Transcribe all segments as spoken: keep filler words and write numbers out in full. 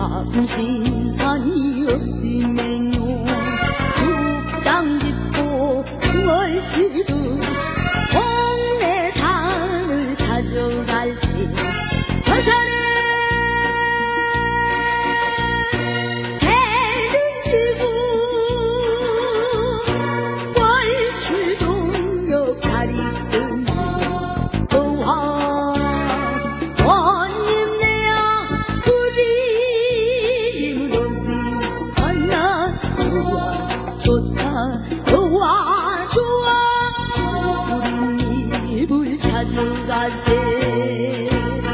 신산이 어디매뇨 죽장 짚고 월 시루 동네 산을 찾아갈지 서산에 대등지구 월출동역 다리 끈 가세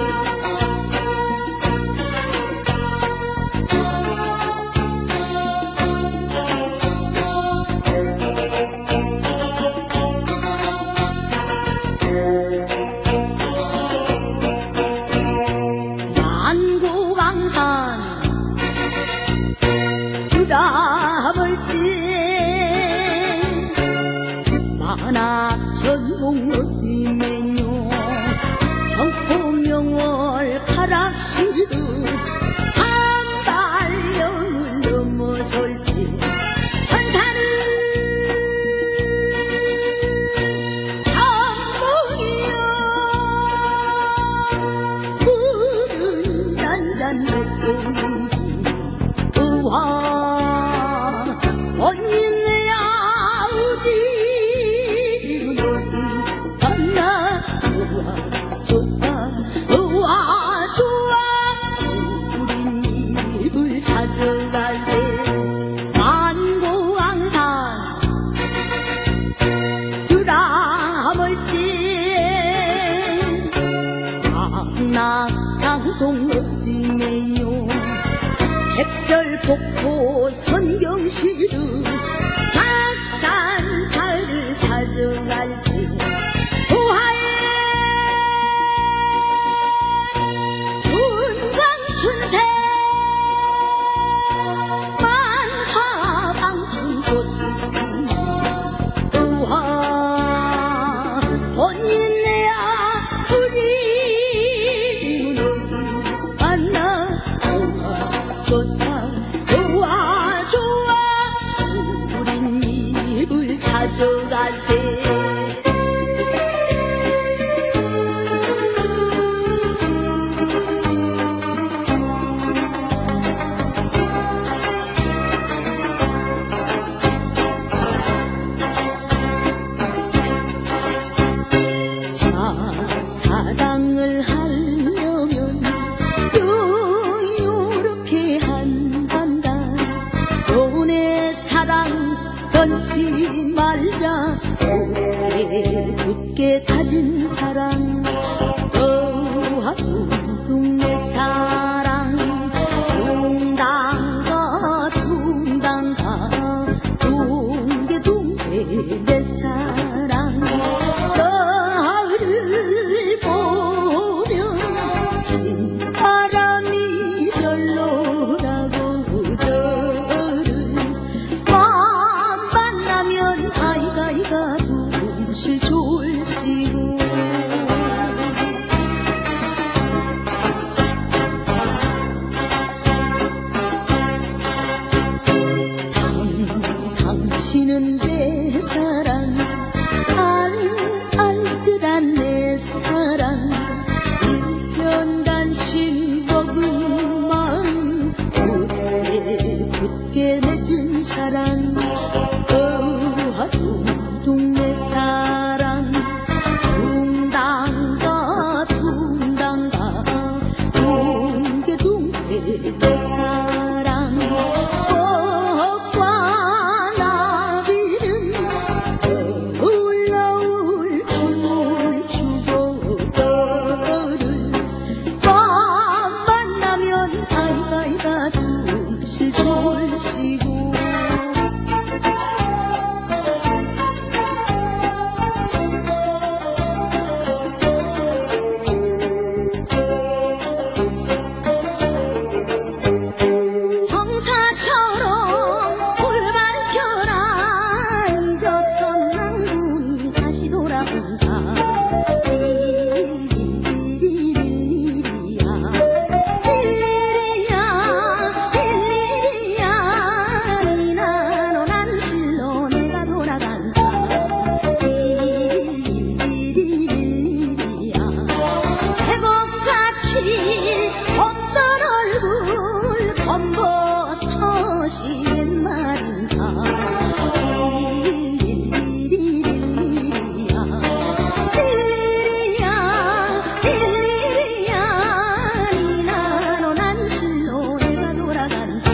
만고강산 유라벌지 만학전공 어디매뇨 경포명월 가락시루 한발령을 넘어설지 천사는 천봉이여 물은 잔잔 먹고 우와 언니네야 어디 어디 갔나 우와 좋다 우와 좋아 우린 입을 찾아가세 만고강산 유라멀지 강락장송 어디매뇨 백절폭포 선경시루 박산사를 찾아갈지 우하에 춘광춘새 만화방춘꽃 우하 언니네야 우리 어디 만나 우하 좋다 우와 좋아 우린 입을 찾아가세 사랑을 하려면 요렇게 한단다 돈의 사랑 끊지 말자 굳게 굳게 다진 사랑 어하고 동네 사랑 둥당가 둥당가 동게 동게 내 사랑 너를 보면 신바람이 절로 나고 저를 마음 만나면 아이가 이가 둘씩 졸시고 당신은 내 사랑 알알들한 내 사랑 일편단심 먹은 마음 굳게 굳게 맺은 사랑 어하루 동네 사랑 둥당가 둥당가 동게 동게 내 사랑 꽃과 나비는 올라올 춤을 추고 너를 맘 만나면 아이가 이가 둘씩 졸시고 원보 서시는 말인가 릴리리리리리야 릴리리야 릴리리야 니나노 난 실로 내가 돌아간다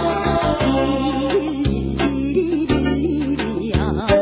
릴리리리리리야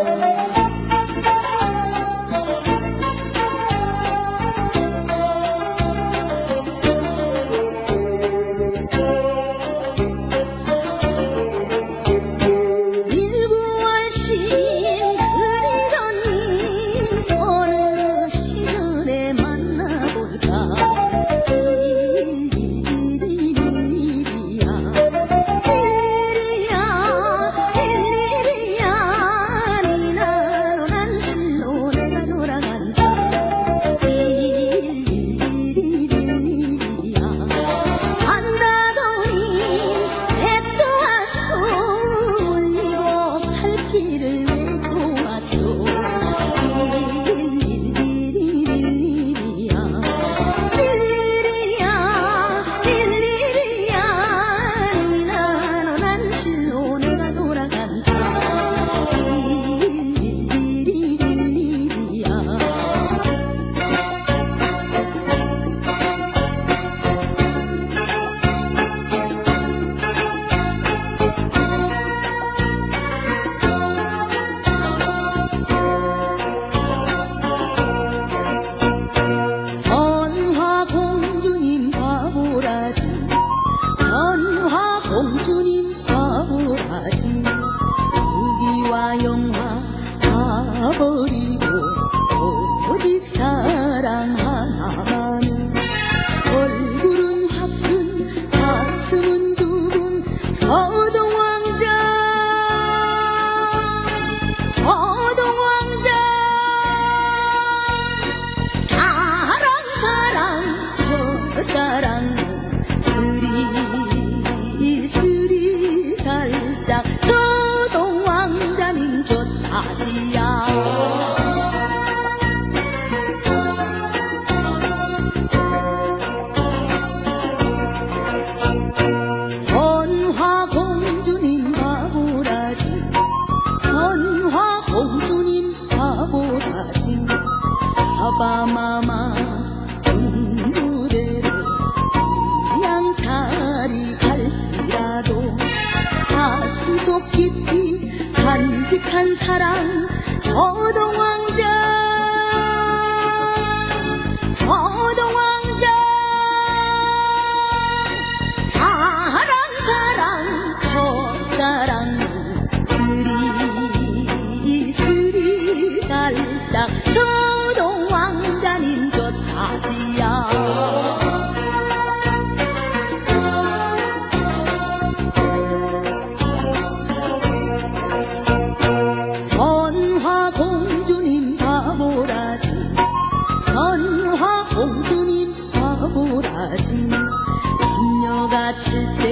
공주님 바보라지 무기와 영화 다 버리고 오직 사랑하나마는 얼굴은 화끈 가슴은 두근 서동왕자 서동왕자 사랑 사랑 첫사랑 스리 살짝 서동왕자님 좋다지야 선화공주님 바보라지 선화공주님 바보라지 아바마마 군부대로 양살이 갈지라도 가슴속 깊이 간직한 사랑 서동왕자 서동왕자 사랑 사랑 첫사랑 스리 스리 살짝 서동왕자님 좋다지야 선화공주님 바보라지 선화공주님 바보라지 남녀가 칠세